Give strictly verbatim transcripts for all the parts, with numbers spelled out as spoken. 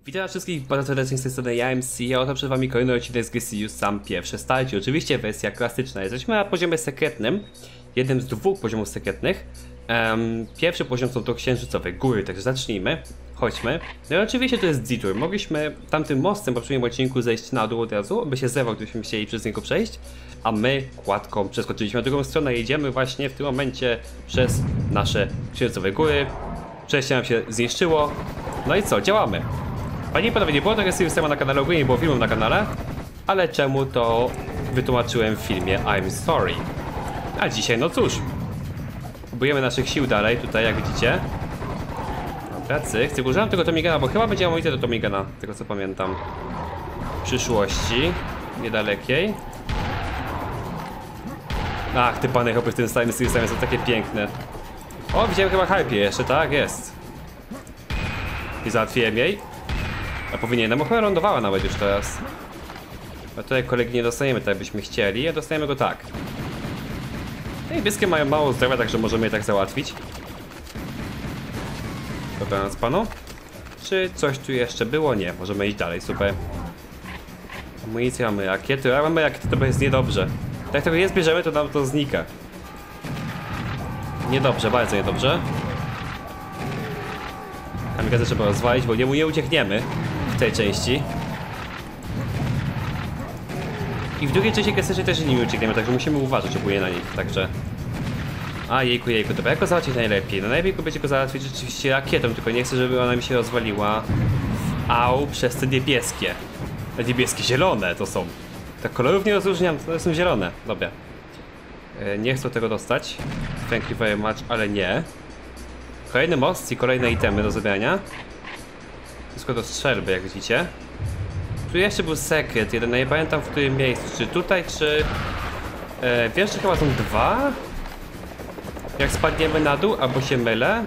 Witam wszystkich bardzo serdecznie z tej strony ja M C, a oto przed wami kolejny odcinek z gry Serious Sam pierwsze starcie. Oczywiście wersja klasyczna. Jesteśmy na poziomie sekretnym, jednym z dwóch poziomów sekretnych. Um, pierwszy poziom są to księżycowe góry, także zacznijmy. Chodźmy. No i oczywiście to jest detour. Mogliśmy tamtym mostem po poprzednim odcinku zejść na dół od razu, aby się zerwał, gdybyśmy chcieli przez niego przejść. A my kładką przeskoczyliśmy na drugą stronę i jedziemy właśnie w tym momencie przez nasze księżycowe góry. Przejście nam się zniszczyło. No i co? Działamy. Panie i panowie, nie było tego Seriousa na kanale, ogólnie nie było filmów na kanale, ale czemu to wytłumaczyłem w filmie I'm Sorry. A dzisiaj, no cóż, próbujemy naszych sił dalej, tutaj jak widzicie. Dobra, cyk, cyk, używam tego Tomigana, bo chyba będzie amunicja do Tomigana, z tego co pamiętam. W przyszłości, niedalekiej. Ach, te pany hopy w tym stałym Seriousie są takie piękne. O, widziałem chyba Harpię jeszcze, tak, jest. I załatwiłem jej. A powinienem, bo chyba lądowała nawet już teraz. A tutaj kolegi nie dostajemy tak byśmy chcieli, a dostajemy go tak. No i niebieskie mają mało zdrowia, także możemy je tak załatwić. Dobranoc panu. Czy coś tu jeszcze było? Nie, możemy iść dalej, super. Amunicję, mamy rakiety, a mamy rakiety, to jest niedobrze. Jak tego nie zbierzemy, to nam to znika. Niedobrze, bardzo niedobrze. Kamikadze trzeba rozwalić, bo nie, nie uciekniemy w tej części. I w drugiej części klasycznej też nie uciekniemy, także musimy uważać ogólnie na nich, także... A jejku, jejku, dobra, jak go załatwić najlepiej? No najlepiej będzie go załatwić rzeczywiście rakietą, tylko nie chcę, żeby ona mi się rozwaliła. Au, przez te niebieskie. Te niebieskie, zielone to są. Tak kolorów nie rozróżniam, to są zielone, dobra. E, nie chcę tego dostać. Thank you very much, ale nie. Kolejny most i kolejne itemy do zebrania. Wszystko do strzelby, jak widzicie. Tu jeszcze był sekret, jeden, no nie pamiętam w którym miejscu. Czy tutaj, czy... E, wiesz, że chyba są dwa? Jak spadniemy na dół, albo się mylę?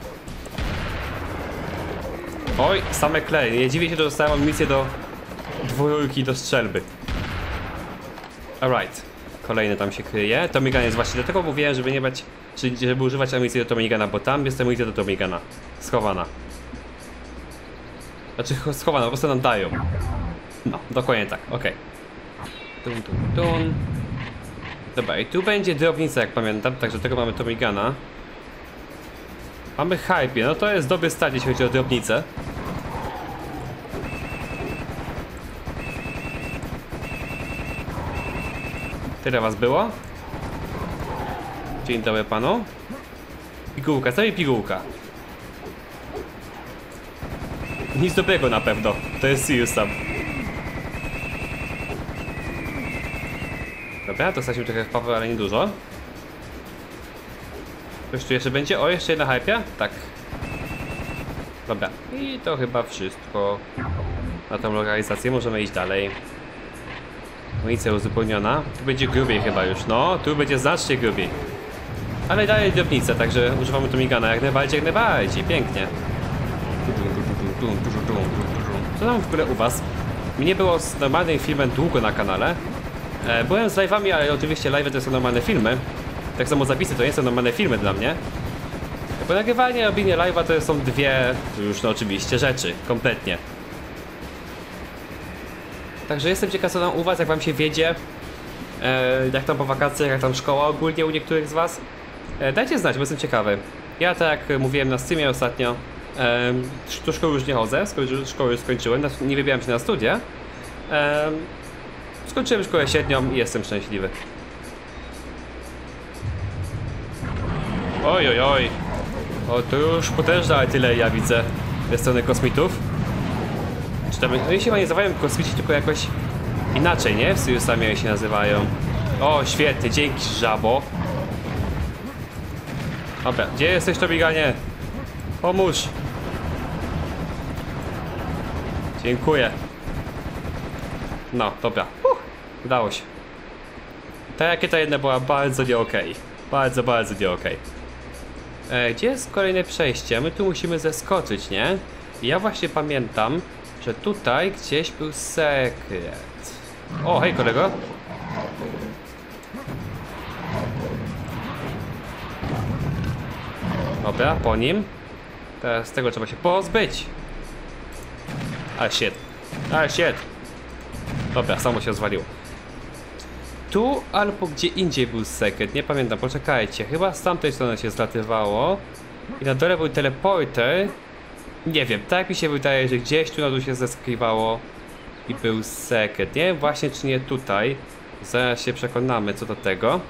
Oj, same kleje. Nie dziwię się, że dostałem amunicję do dwójki do strzelby. Alright. Kolejny tam się kryje. Tomigan jest właśnie, dlatego mówiłem, żeby nie bać, żeby używać amunicji do Tomigana, bo tam jest amunicja do Tomigana. Schowana. Znaczy schowana, po prostu nam dają. No, dokładnie tak, okej. Okay. Dun, dun, dun. Dobra, i tu będzie drobnica, jak pamiętam, także tego mamy Tomigana. Mamy Hype, no to jest dobry start, jeśli chodzi o drobnicę. Tyle was było? Dzień dobry panu. Pigułka, co i pigułka? Nic dobrego na pewno, to jest Serious Sam. Dobra, dostaliśmy trochę wpawę, ale nie dużo. Coś tu jeszcze będzie? O, jeszcze jedna hypia? Tak. Dobra, i to chyba wszystko na tą lokalizację, możemy iść dalej. Amunicja uzupełniona. Tu będzie grubiej chyba już, no, tu będzie znacznie grubiej. Ale dalej drobnica, także używamy Tomigana jak najbardziej, jak najbardziej, pięknie. Co tam w ogóle u was? Mnie było z normalnym filmem długo na kanale. E, byłem z live'ami, ale oczywiście live'y to są normalne filmy. Tak samo zapisy to nie są normalne filmy dla mnie. Bo nagrywanie i robienie live'a to są dwie, już no oczywiście, rzeczy, kompletnie. Także jestem ciekaw co tam u was, jak wam się wiedzie. E, jak tam po wakacjach, jak tam szkoła ogólnie u niektórych z was. E, dajcie znać, bo jestem ciekawy. Ja tak jak mówiłem na streamie ostatnio, e, do szkoły już nie chodzę, szkoły już skończyłem, nie wybieram się na studia. E, skończyłem szkołę średnią i jestem szczęśliwy. Oj, oj, oj. O, to już potężna artyleria widzę ze strony kosmitów. Czy tam, no, się nie nazywają kosmici, tylko jakoś inaczej, nie? W Serious Samie się nazywają. O, świetnie, dzięki żabo. Dobra, gdzie jesteś, Tomiganie? Pomóż. Dziękuję. No, dobra. Uh, udało się. Ta rakieta jedna była bardzo nie okej. Bardzo, bardzo nie okej. E, gdzie jest kolejne przejście? My tu musimy zeskoczyć, nie? I ja właśnie pamiętam, że tutaj gdzieś był sekret. O, hej kolego. Dobra, po nim. Teraz tego trzeba się pozbyć. Ale shit. Ale shit. Dobra, samo się rozwaliło. Tu albo gdzie indziej był sekret, nie pamiętam, poczekajcie. Chyba z tamtej strony się zlatywało. I na dole był teleporter. Nie wiem, tak mi się wydaje, że gdzieś tu na dół się zeskiwało i był sekret. Nie wiem właśnie, czy nie tutaj. Zaraz się przekonamy co do tego.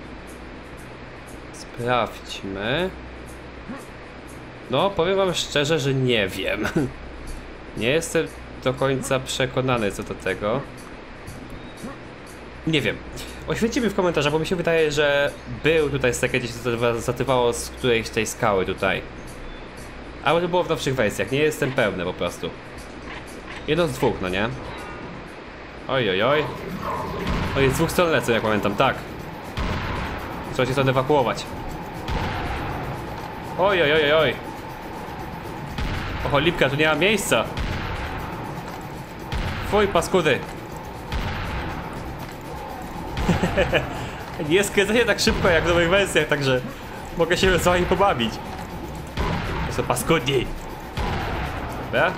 Sprawdźmy. No, powiem wam szczerze, że nie wiem. Nie jestem do końca przekonany co do tego. Nie wiem. Oświetcie mi w komentarzach, bo mi się wydaje, że był tutaj sekret, gdzieś się zatywało z którejś tej skały tutaj. Ale to było w nowszych wersjach, nie jestem pewny po prostu. Jedno z dwóch, no nie? Oj, oj, oj. No i z dwóch stron lecę, jak pamiętam, tak. Trzeba się stąd ewakuować. Oj, oj, oj, oj. Oho, lipka, tu nie ma miejsca. Fuj, paskudy. Nie skręcenie tak szybko jak w nowych wersjach, także mogę się z wami pobawić. To są paskudni. Dobra.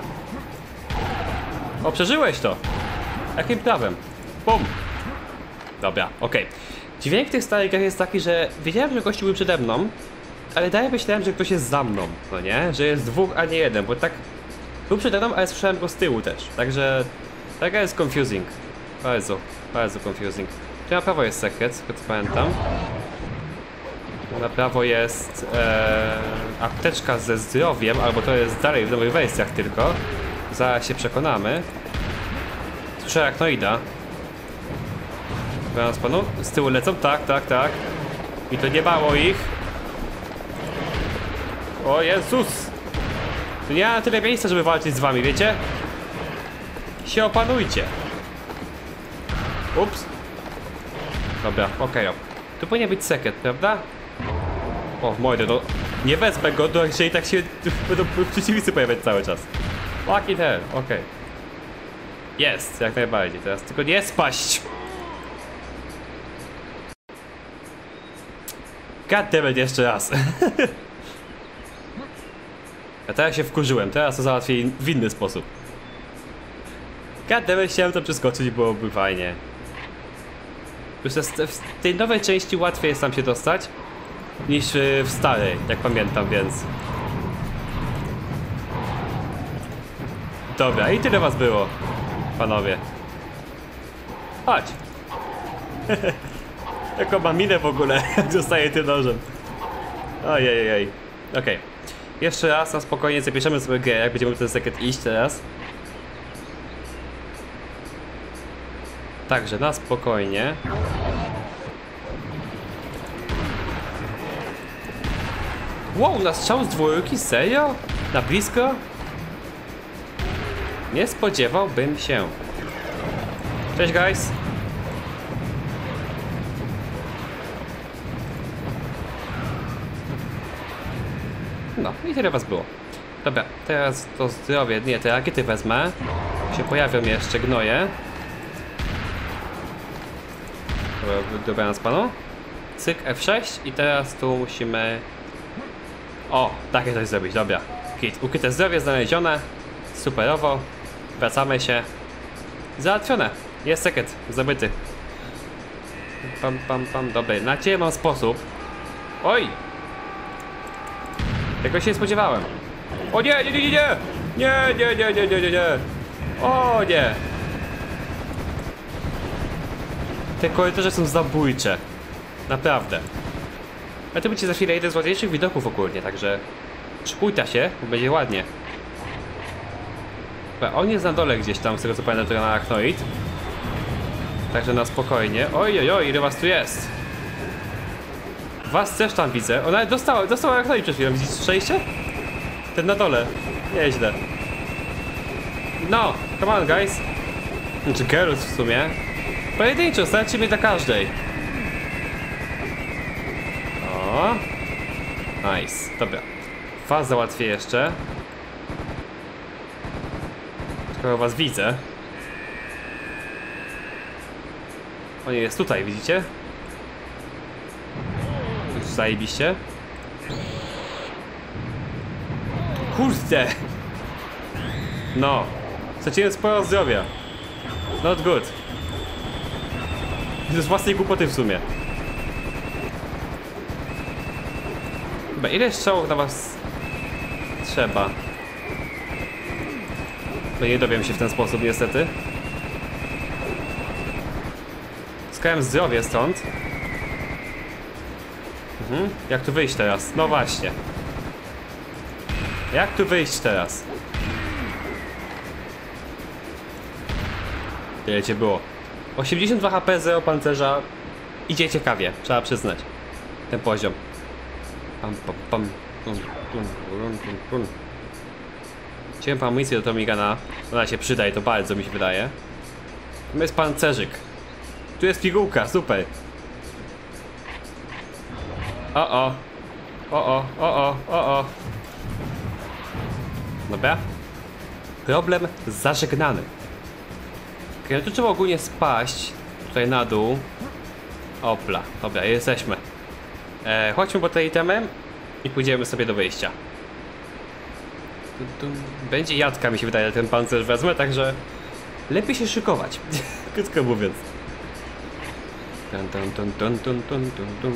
O, przeżyłeś to. Jakim prawem? Bum. Dobra, okej. Okay. Dźwięk tych starych grach jest taki, że wiedziałem, że gości był przede mną, ale dalej myślałem, że ktoś jest za mną, no nie? Że jest dwóch, a nie jeden, bo tak był przede mną, ale słyszałem go z tyłu też. Także taka jest confusing. Bardzo, bardzo confusing. Tu na prawo jest sekret, z tego co pamiętam. Tu na prawo jest e, apteczka ze zdrowiem, albo to jest dalej w nowych wersjach tylko. Zaraz się przekonamy. Słyszę jak Noida. Teraz panu z tyłu lecą? Tak, tak, tak. I to nie mało ich. O Jezus! Tu nie ma tyle miejsca, żeby walczyć z wami, wiecie? Się opanujcie. Ups. Dobra, okej. Okay. Tu powinien być sekret, prawda? O, mordę, no. Nie wezmę go, no, jeżeli tak się będą przeciwnicy pojawiać cały czas. Fucking hell, okej. Okay. Jest, jak najbardziej. Teraz tylko nie spaść. Goddammit, jeszcze raz. A teraz się wkurzyłem, teraz to załatwię w inny sposób. Goddammit, chciałem to przeskoczyć, byłoby fajnie. Już w tej nowej części łatwiej jest tam się dostać niż w starej, jak pamiętam, więc... Dobra, i tyle was było, panowie. Chodź. Jaką mam minę w ogóle, jak zostaje tym nożem. Ojej, okej. Okay. Jeszcze raz, na spokojnie zapiszemy sobie grę, jak będziemy ten sekret iść teraz. Także na spokojnie. Wow, na strzał z dwójki? Serio? Na blisko? Nie spodziewałbym się. Cześć, guys. No i tyle was było. Dobra, teraz to zdrowie, nie, te rakiety wezmę. Się pojawią jeszcze gnoje. Dobra, nas panu. Cyk, F sześć i teraz tu musimy... O, takie coś zrobić, dobra. Kit, ukryte zdrowie znalezione. Superowo. Wracamy się. Załatwione. Jest sekret, zdobyty. Pam, pam, pam, dobra. Na ciebie mam sposób. Oj! Tego się nie spodziewałem. O nie, nie, nie, nie, nie! Nie, nie, nie, nie, nie, nie, nie! O nie! Te korytarze są zabójcze. Naprawdę. Ale to będzie za chwilę jeden z ładniejszych widoków ogólnie, także... Szykujta się, bo będzie ładnie. On jest na dole gdzieś tam, z tego co pamiętam, to na Arachnoid. Także na spokojnie. Oj, oj, oj, ile was tu jest? Was też tam widzę. Ona dostała, dostała Arachnoid przed chwilą. Widzisz przejście? Ten na dole. Nieźle. No, come on, guys. Znaczy girls w sumie. Pojedynczo, starczy mi dla każdej. O. Nice, dobra. Was załatwię jeszcze. Skoro was widzę. On jest tutaj, widzicie? Zajebiście. Kurde! No. Straciłem sporo zdrowia. Not good. To jest własnej głupoty w sumie. Chyba ile strzałów na was trzeba? No nie dowiem się w ten sposób niestety. Zyskałem zdrowie stąd. Mhm. Jak tu wyjść teraz? No właśnie. Jak tu wyjść teraz? Ile cię było? osiemdziesiąt dwa H P, zero pancerza. Idzie ciekawie, trzeba przyznać. Ten poziom. Pam, pam, pam. Pum, pum, pum, pum, pum. Chciałem amunicję do Tomigana. Ona się przyda i to bardzo mi się wydaje. Tu jest pancerzyk. Tu jest pigułka, super. O o. O o, o o, o o. Dobra. Problem zażegnany. Okay, no tu trzeba ogólnie spaść. Tutaj na dół. Opla, dobra, jesteśmy. E, chodźmy po te itemy i pójdziemy sobie do wyjścia. Będzie jadka, mi się wydaje, ten pancerz wezmę, także lepiej się szykować, krótko mówiąc. Dun, dun, dun, dun, dun, dun, dun, dun.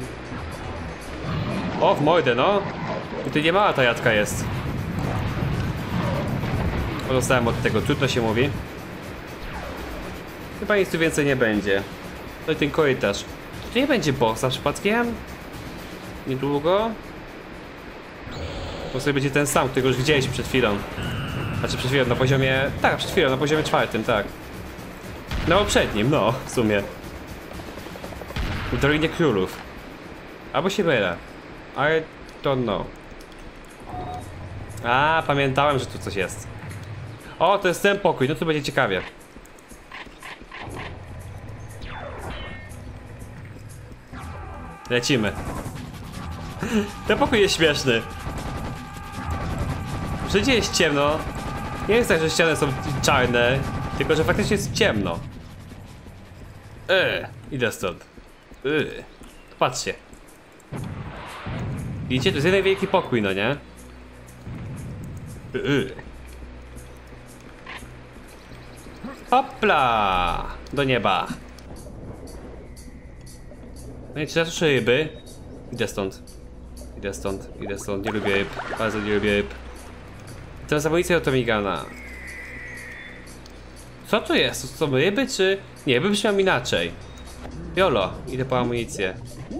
O, w mordę, no. I tu nie mała ta jadka jest. Pozostałem od tego, trudno się mówi. Chyba nic tu więcej nie będzie. No i ten korytarz. Tu nie będzie bossa przypadkiem? Niedługo? To sobie będzie ten sam, którego już widzieliśmy przed chwilą. Znaczy przed chwilą na poziomie... Tak, przed chwilą na poziomie czwartym, tak. No poprzednim, no, w sumie. W Dolinie Królów. Albo się mylę. I don't know. A, pamiętałem, że tu coś jest. O, to jest ten pokój, no to będzie ciekawie. Lecimy. Ten pokój jest śmieszny. Wszędzie jest ciemno. Nie jest tak, że ściany są czarne, tylko że faktycznie jest ciemno. Eee, idę stąd. Eee. Patrzcie. Widzicie, to jest jeden wielki pokój, no nie? Eee. Hopla! Do nieba. No i czy też ryby? Idę stąd. Idę stąd, idę stąd, nie lubię ryb. Bardzo nie lubię ryb. Teraz amunicja do Tomigana. Co to jest? To są ryby czy... Nie, ryby brzmią inaczej. Jolo, idę po amunicję.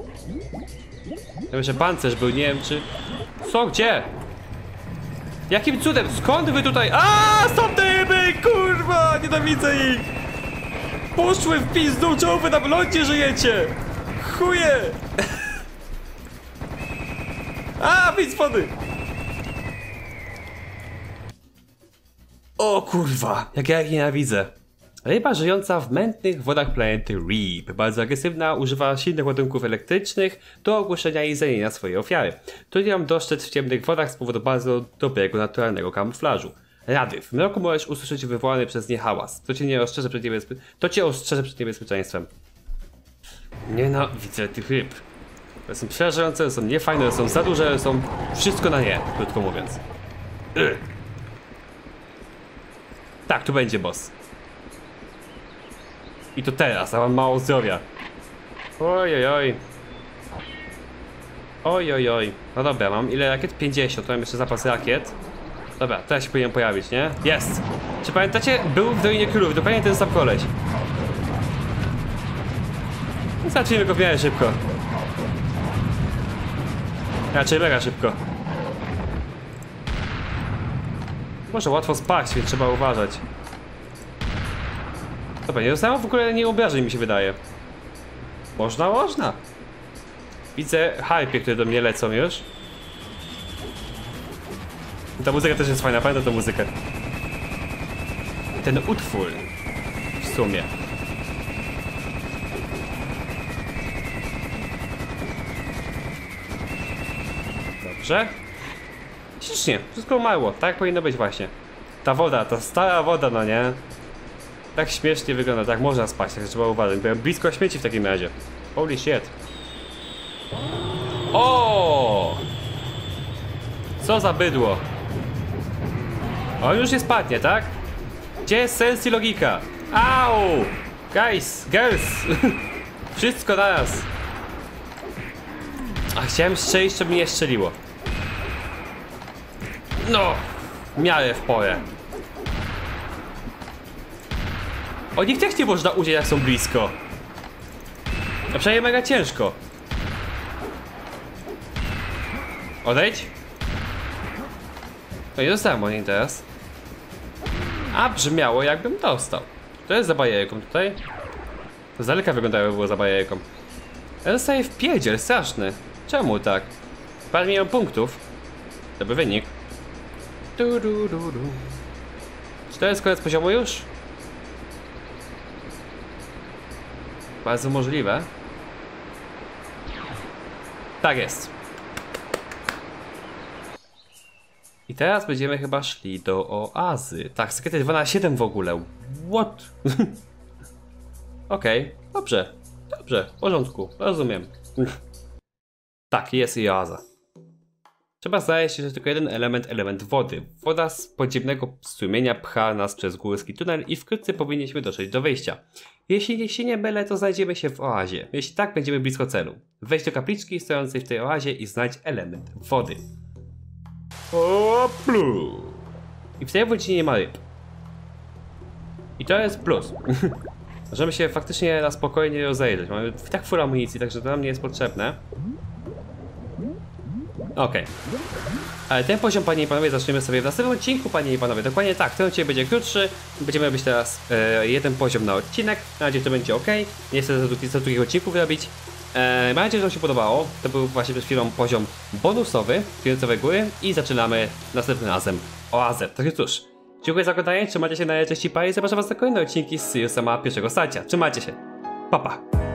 Ja myślę, że pancerz był, nie wiem czy... Co? Gdzie? Jakim cudem? Skąd wy tutaj? Aaaa! Są te ryby! Kurwa! Nienawidzę ich! Poszły w pizdu! Czemu wy na lądzie żyjecie? Chuje! A, wyjdź z wody! O kurwa, jak ja ich nienawidzę. Ryba żyjąca w mętnych wodach planety Reap. Bardzo agresywna, używa silnych ładunków elektrycznych do ogłuszenia i zranienia swojej ofiary. Trudno ją dostrzec w ciemnych wodach z powodu bardzo dobrego, naturalnego kamuflażu. Rady. W mroku możesz usłyszeć wywołany przez nie hałas. To cię nie ostrzeże przed niebezpie... To cię ostrzeże przed niebezpieczeństwem. Nienawidzę tych ryb. To są przerażające, są niefajne, są za duże, są wszystko na nie, krótko mówiąc. Ugh. Tak, tu będzie boss. I to teraz, a mam mało zdrowia. Oj, oj, oj. Oj, oj, oj. No dobra, mam ile rakiet? pięćdziesiąt, to mam jeszcze zapas rakiet. Dobra, teraz się powinien pojawić, nie? Jest! Czy pamiętacie? Był w Dolinie Królów, dokładnie ten sam koleś. Zacznijmy go w miarę szybko. Raczej mega szybko. Może łatwo spaść, więc trzeba uważać. Dobra, nie dostałem w ogóle nie obrażeń, mi się wydaje. Można, można. Widzę hype, które do mnie lecą już. Ta muzyka też jest fajna, pamiętam tę muzykę. Ten utwór w sumie. Dobrze. Ślicznie, wszystko umarło, tak powinno być właśnie. Ta woda, ta stara woda, no nie? Tak śmiesznie wygląda, tak można spać, tak trzeba uważać. Byłem blisko śmieci w takim razie. Holy shit. O! Co za bydło. O, już nie spadnie, tak? Gdzie jest sens i logika? Au! Guys, girls! Wszystko naraz! A chciałem strzelić, żeby mnie strzeliło. No! W miarę w porę. O nich też nie można uciec, jak są blisko. A przynajmniej mega ciężko. Odejdź. No i dostałem o niej teraz. A brzmiało, jakbym dostał. To jest za bajerką tutaj. Z daleka wyglądało, jakby było za bajerką. Ja dostaję w pierdziel, straszny. Czemu tak? Parę milion punktów. Dobry wynik. Du, du, du, du. Czy to jest koniec poziomu już? Bardzo możliwe. Tak jest. I teraz będziemy chyba szli do oazy. Tak, sekrety dwa na siedem w ogóle. What? Okej, okay, dobrze. Dobrze, w porządku, rozumiem. Tak, jest i oaza. Trzeba znaleźć że tylko jeden element, element wody. Woda z podziemnego strumienia pcha nas przez górski tunel i wkrótce powinniśmy dotrzeć do wyjścia. Jeśli się nie mylę, to znajdziemy się w oazie. Jeśli tak, będziemy blisko celu. Wejdź do kapliczki stojącej w tej oazie i znajdź element wody. Oplu. I w tej wodzie nie ma ryb. I to jest plus. Możemy się faktycznie na spokojnie rozejrzeć. Mamy tak full amunicji, także to nam nie jest potrzebne. Okej. Okay. Ale ten poziom, panie i panowie, zaczniemy sobie w następnym odcinku, panie i panowie. Dokładnie tak, ten odcinek będzie krótszy. Będziemy robić teraz e, jeden poziom na odcinek. Na razie to będzie ok. Nie chcę za drugich odcinków robić. E, mam nadzieję, że wam się podobało. To był właśnie przed chwilą poziom bonusowy, fioletowe góry. I zaczynamy następnym razem oazę. Także cóż, dziękuję za oglądanie, trzymajcie się na cześci pa i zapraszam was na kolejne odcinki z Serious Sama pierwszego starcia. Trzymajcie się. Pa pa.